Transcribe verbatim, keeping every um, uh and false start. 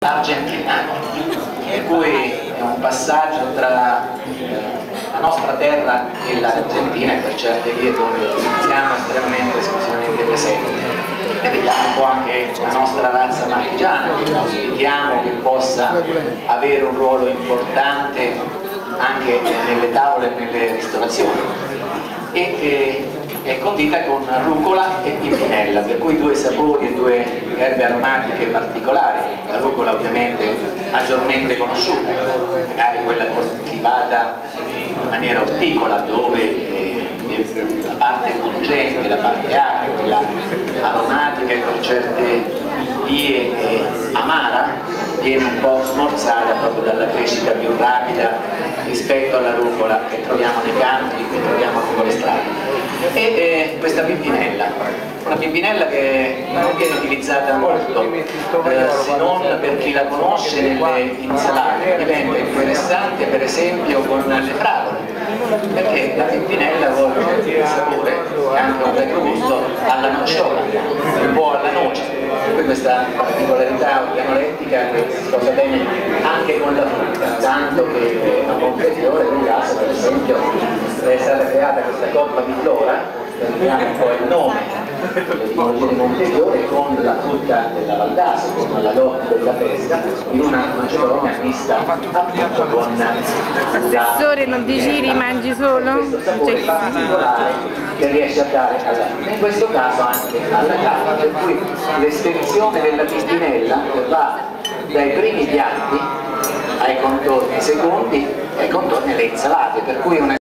argentina, per cui è un passaggio tra la nostra terra e l'Argentina, e per certe vie dove siamo estremamente esclusivamente presenti. E vediamo un po' anche la nostra razza marchigiana, che auspichiamo che possa avere un ruolo importante anche nelle tavole e nelle ristorazioni. E, e, è condita con rucola e pimpinella, per cui due sapori e due erbe aromatiche particolari. La rucola ovviamente maggiormente conosciuta, magari quella coltivata in maniera orticola, dove eh, la parte pungente, la parte acida, quella aromatica e per certe vie eh, amara, viene un po' smorzata proprio dalla crescita più rapida rispetto alla rucola che troviamo nei campi, che troviamo anche con le strade. E eh, questa pimpinella, una pimpinella che non viene utilizzata molto, eh, se non per chi la conosce nelle insalate, diventa interessante per esempio con le fragole, perché la pimpinella vuole un sapore e anche un retrogusto alla nocciola, un po' alla noce. Poi questa particolarità organolettica che si sposa bene anche con la frutta, tanto che a Montefiore, in caso per esempio, è stata creata questa coppa di flora, prendiamo un po' il nome dell'etimologia di Montefiore, con la frutta della Valdasso, con la lotta della pesca, in una macedonia mista appunto con la... Assessore, non ti giri, mangi solo? Questo sapore particolare che riesce a dare alla... in questo caso anche alla carne, per cui l'esperienza della pimpinella va dai primi piatti ai contorni secondi e ai contorni alle insalate, per cui una